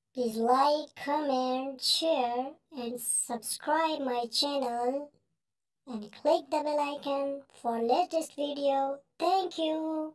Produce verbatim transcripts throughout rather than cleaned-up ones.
Please like, comment, share and subscribe my channel and click the bell icon for latest video. Thank you.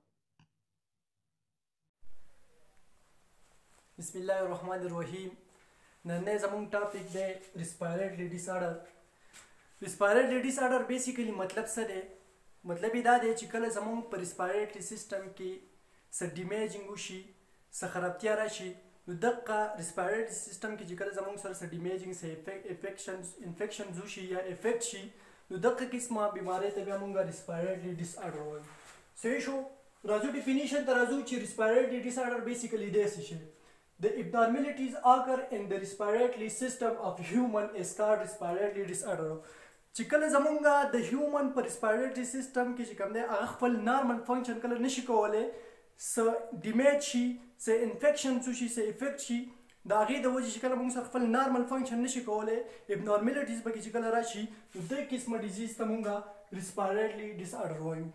Bismillahirrahmanirrahim. Nanne zamung topic de respiratory disorder. Respiratory disorder basically मतलब څه دی؟ مطلب یې دا دی چې کله زموږ په respiratory system کې څه damaging وشي، څه خرابتیا راشي، نو دغه respiratory system کې چې کله زموږ سره څه damaging څه infections infections وشي یا افیکټ شي، نو دغه قسمه بیمارۍ ته بیا موږ respiratory disorder وایو. صحیح شو؟ راځو ډیفینیشن ته راځو چې respiratory disorder basically داسې شي. The abnormalities occur in the respiratory system of human is called respiratory disorder. چې کله زمونږ د هیومن په respiratory system کې چې کوم دی هغه خپل نارمل فنکشن کله نشي کولی، څه ډیمیج شي، څه انفیکشن وشي، څه افیکټ شي، د هغې د وجې چې کله موږ سره خپل نارمل فنکشن نشي کولی، abnormalities پکې چې کله راشي، نو دې قسمه ډیزیز ته موږ respiratory disorder وایو.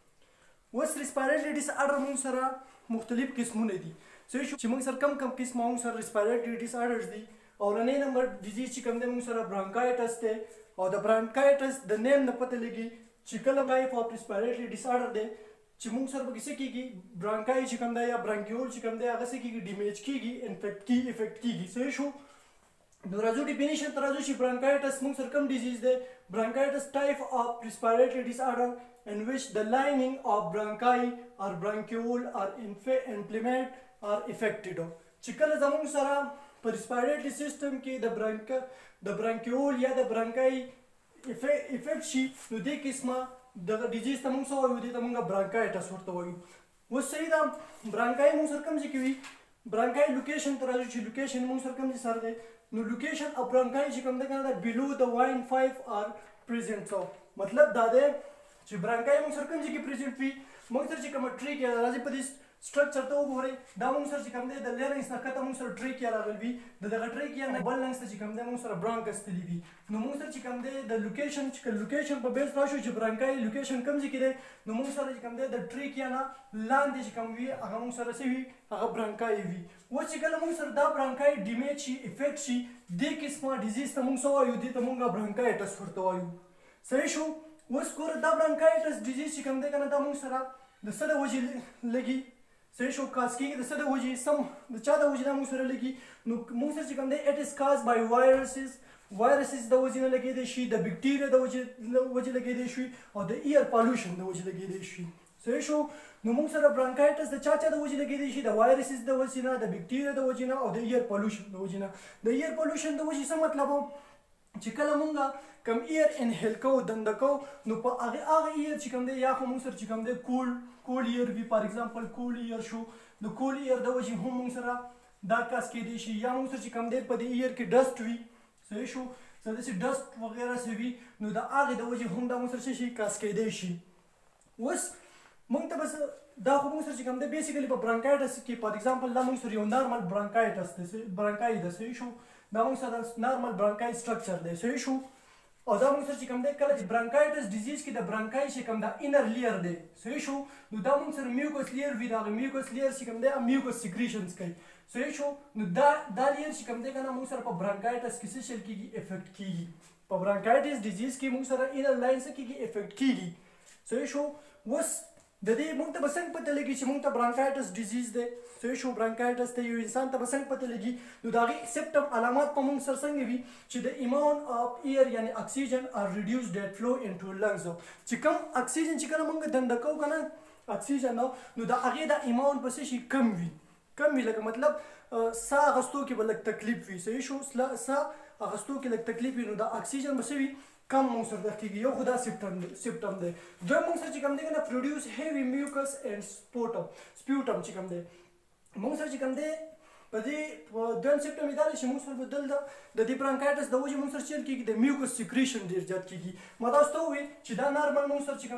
اوس respiratory disorder موږ سره مختلف قسمونه دي. صحیح شو چې موږ سره کم کم قسمه موږ سره respiratory disorders دي. اولنی نمبر ډیزیز چې کوم دی موږ سره برانکایټس دی، او د برانکایټس د نیم نه پته لګي چې کوم ټایپ اف respiratory disorder دی چې موږ سره پکې څه کیږي، برانکای چې کوم دی یا برانکیول چې کوم دی هغه څه کیږي، ډیمیج کیږي، انفیکټ کیږي، افیکټ کیږي. صحیح شو؟ نو راځو ډیفینیشن ته راځو چې برانکایټس موږ سره کوم ډیزیز دی. برانکایټس ټایپ اف respiratory disorder in which the lining of bronchi or bronchiole or inflamed or affected. چې کله زموږ سره په respiratory system کې د برانک د برانکیول یا د برانکای افیکټ شي، نو دې قسمه دغه ډیزیز ته موږ څه وایو؟ دې ته موږ برانکایټس ورته وایو. اوس صحیح ده، برانکای موږ سره کوم ځای کې وي؟ برانکای لوکیشن ته راځو چې لوکیشن موږ سره کوم ځای سره دی. نو لوکیشن اف برانکای چې کوم دی کنه دا بلو د واین فایو آر پریزنټ. سو مطلب دا دی چې برانکای موږ سره کوم ځای کې پریزنټ وي، موږ سره چې کومه ټریکیا راځي په دې سټرکچر ته وګورئ، دا موږ سره چې کوم دی د لیرنګس نه ښکته موږ سره ټریکیا راغلی وي، د دغه ټریکیا نه بل لنګس ته چې کوم دی موږ سره برانکس تللی وي. نو موږ سره چې کوم دی د لوکیشن چې لوکیشن په بیس راشو چې برانکای لوکیشن کوم ځای کې دی، نو موږ سره چې کوم دی د ټریکیا نه لاندې چې کوم وي هغه موږ سره څه وي، هغه برانکای وي. اوس چې کله موږ سره دا برانکای ډیمیج شي، افیکټ شي، دې قسمه ډیزیز ته موږ څه وایو؟ دې ته موږ برانکایټس ورته وایو. صحیح شو؟ اوس ګوره دا برانکایټس ډیزیز چې کوم دی که نه دا موږ سره د څه د وجې لګي؟ صحیح شو؟ کاز کېږي د څه د وجې؟ سم د چا د وجې دا موږ سره لګي؟ نو موږ سره چې کوم دی اټ از کاز بای وایرسز، وایرسز د وجې نه لګېدی شي، د بکټیریا د وجې وجې لګېدی شي، او د ایر پالوشن د وجې لګېدی شي. صحیح شو؟ نو موږ سره برانکایټس د چا چا د وجې لګېدی شي؟ د وایرسز د وجې نه، د بکټیریا د وجې نه، او د ایر پالوشن د وجې نه. د ایر پالوشن د وجې څه مطلب و؟ چې کله مونږ کم ایر انهیل کوو، دنده کوو، نو په هغې هغه ایر چې کوم دی یا خو مونږ سره چې کوم دی کول کول ایر وي، فار ایګزامپل کول ایر شو، د کول ایر د وجې هم مونږ سره دا کاس کېدی شي، یا مونږ سره چې کوم دی په دې ایر کې ډسټ وي. صحیح شو؟ څه داسې ډسټ وغیره څه وي، نو د هغې د وجې هم دا مونږ سره څه شي، کاس کېدی شي. اوس مونږ ته بس دا خو مونږ سره چې کوم دی بیسیکلي په برانکایټس کې فار ایګزامپل دا مونږ سره یو نارمل برانکایټس دی، برانکای ده. صحیح شو؟ دا مونږ سره نارمل برانکای سټرکچر دی. صحیح شو؟ او دا موږ سره چې کوم دی کله چې برانکایټس ډیزیز کې د برانکای چې کوم دا انر لیر دی. صحیح شو؟ نو دا موږ سره میوکس لیر وي، د هغه میوکس لیر چې کوم دی میوکس سیکریشنز کوي. صحیح شو؟ نو دا دا لیر چې کوم دی که نه موږ سره په برانکایټس کې څه شل کېږي، افیکټ کېږي. په برانکایټس ډیزیز کې موږ سره انر لاین څه کېږي، افیکټ کېږي. صحیح شو؟ اوس د دې موږ ته به څنګه پته لګي چې موږ ته برانکایټس ډیزیز دی؟ صحیح شو؟ برانکایټس ته یو انسان ته به څنګه پته لګي؟ نو د هغې سیمپټم علامات په موږ سره څنګه وي چې د اماونټ اف ایر یعنې اکسیجن آر ریډیوس ډیټ فلو انټو لنګز. چې کوم اکسیجن چې کله موږ دنده کوو که نه اکسیجن نو نو د هغې د اماونټ به څه شي، کم وي. کم وي لکه مطلب ساه اخیستو کې به لږ تکلیف وي. صحیح شو؟ ساه اخیستو کې لږ تکلیف وي، نو د اکسیجن به څه وي، کم موږ سره دغه کېږي. یو خو دا سیمپټم دی سیمپټم دی دویم موږ سره چې کوم دی که نه پروډیوس هیوي میوکس اینډ سپوټم سپیوټم چې کوم دی موږ سره چې کوم دی په دې دویم سیمپټم یې دا دی چې موږ سره به دلته د دې برانکایټس د وجې موږ سره چیل کېږي د میوکس سیکریشن ډېر زیات کېږي. ما تاسو ته وویل چې دا نارمل موږ سره چې کوم دی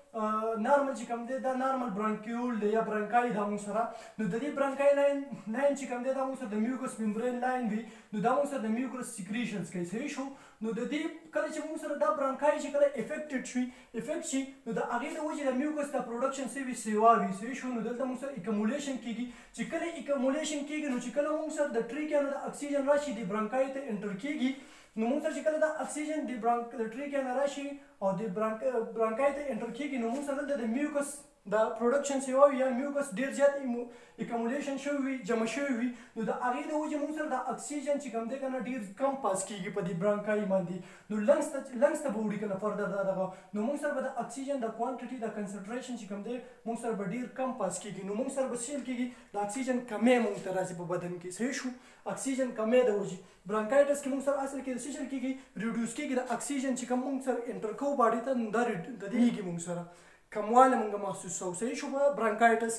نارمل چې کوم دی دا نارمل برانکیول دی یا برانکای دا موږ سره نو د دې برانکای لاین لاین چې کوم دی دا موږ سره د میوکس ممبرین لاین وي نو دا موږ سره د میوکس سیکریشنز کوي صحیح شو نو د دې کله چې موږ سره دا برانکای چې کله افیکټډ شي افیکټ شي نو د هغې د وجې د میوکس د پروډکشن څه وي سیوا وي صحیح شو نو دلته موږ سره اکمولیشن کېږي چې کله اکمولیشن کېږي نو چې کله موږ سره د ټریکیا نه د اکسیجن راشي د برانکای ته انټر کېږي نو موږ سره چې کله دا اکسیجن د برانک د ټریکیا نه راشي او د برانک برانکای ته انټر کېږي نو موږ سره د میوکس دا پروډکشن سیوا وي یا میوکس ډېر زیات اکمولیشن شوی وي جمع شوی وي نو د هغې د وجې موږ سره د اکسیجن چې کوم دی که نه ډېر کم پاس کېږي په دې برانکای باندې نو لنګس ته لنګس ته به وړي که نه فردر دا دغه نو موږ سره به د اکسیجن د کوانټټي د کنسنټریشن چې کوم دی موږ سره به ډېر کم پاس کېږي نو موږ سره به سیل کېږي د اکسیجن کمی موږ ته راځي په بدن کې صحیح شو اکسیجن کمی د وجې برانکایټس کې موږ سره اصل کې د څه شی کېږي ریډیوس کېږي د اکسیجن چې کوم موږ سره انټر کوو باډي ته نو دا د دې کېږي موږ سره کموالی موږ محسوسوو صحیح شو په برانکایټس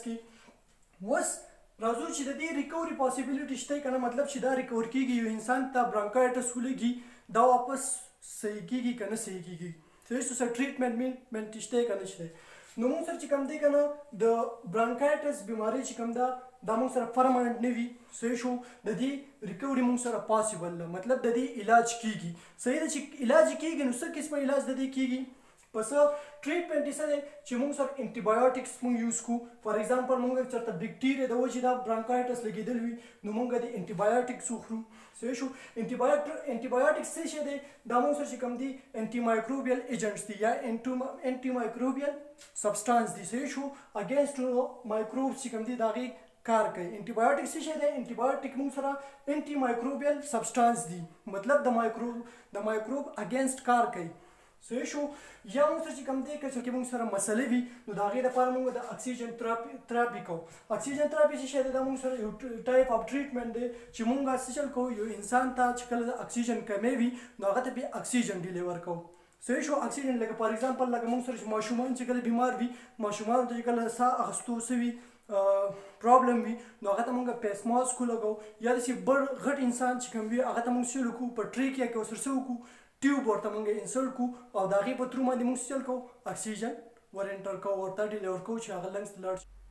کې اوس راځو چې د دې ریکوري پاسیبلیټي شته که نه مطلب چې دا ریکور کېږي یو انسان ته برانکایټس ولګي دا واپس صحیح کېږي که نه صحیح کېږي صحیح شو سره ټریټمنټ منټ شته که نه شته نو موږ سره چې کوم دی که نه د برانکایټس بیمارۍ چې کوم ده دا موږ سره پرمننټ نه وي صحیح شو د دې ریکوري موږ سره پاسبل ده مطلب د دې علاج کېږي صحیح ده چې علاج کېږي نو څه قسمه علاج د دې کېږي پس ټریټمنټ یې څه دی چې موږ سره انټي بایوټکس موږ یوز کوو فار ایگزامپل موږ چېرته بیکټیریا د وجې دا برانکایټس لګېدل وي نو موږ د انټي بایوټکس وخورو صحیح شو انټي بایوټ انټي بایوټکس څه شی دی دا موږ سره چې کوم دي انټي مایکروبیل ایجنټس دي یا انټي مایکروبیل سبسټانس دي صحیح شو اګینسټ مایکروبس چې کوم دي د هغې کار کوي انټي بایوټک څه شی دی انټي بایوټک موږ سره انټي مایکروبیل سبسټانس دي مطلب د مایکروب د مایکروب اګینسټ کار کوي صحیح شو یا موږ سره چې کوم دی که چې موږ سره مسلې وي نو د هغې لپاره موږ د اکسیجن تراپي تراپي کوو اکسیجن تراپي چې شی دی دا موږ سره یو ټایپ اف ټریټمنټ دی چې موږ څه چل کوو یو انسان ته چې کله د اکسیجن کمی وي نو هغه ته بیا اکسیجن ډیلیور کوو صحیح شو اکسیجن لکه فار ایگزامپل لکه موږ سره چې ماشومان چې کله بیمار وي ماشومانو ته چې کله ساه اخیستو څه وي پرابلم وي نو هغه ته موږ پیس ماسک ولګوو یا داسې بړ غټ انسان چې کوم وي هغه ته موږ څه وکړو په ټریکیا کې ورسره څه وکړو ټیوب ورته موږ انسرټ کړو او د هغې په ترو باندې موږ څه چل کوو اکسیجن ور انټر کوو ورته ډیلیور کوو چې هغه لنګس ته لاړ شي